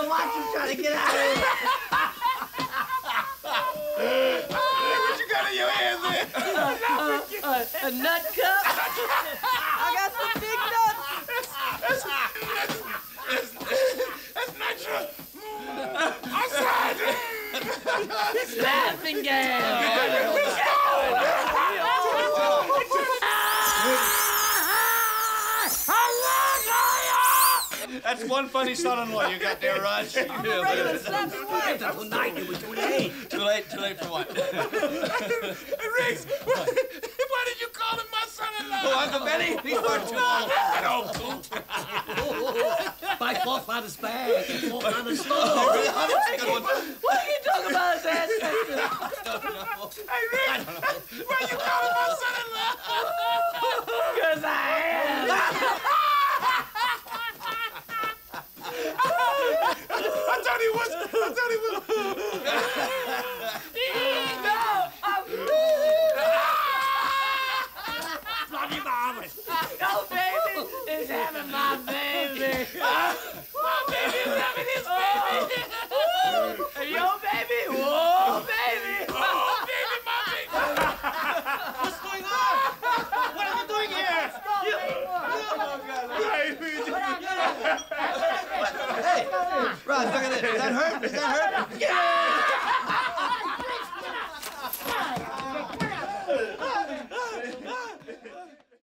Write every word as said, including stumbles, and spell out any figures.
gonna watch him try to get out of here. What you got in your hand there? Uh, uh, a nut cup. I got some big nuts. That's, that's, that's, that's natural. Outside. Laughing gas. That's one funny son-in-law you got there, Raj. I'm a regular slappy wife. Tonight it was too late. Too late, too late for what? Hey, Riggs, why, why did you call him my son-in-law? Oh, Uncle Benny? He's far too old. That old poop. By four father's bag and four father's Oh, store. really? That's a good one. What are you talking about, Dad? Hey, Riggs, why you call him my son-in-law? Because I am. I thought he was. I thought he was. No, I'm Bloody marvelous. no baby is having my baby. My baby is having his baby. Hey, yo, baby. Whoa, baby. Oh, baby, my baby. What's going on? What are you doing here? Hey, Raj, look at this. Is that hurt? Is that hurt? Yeah!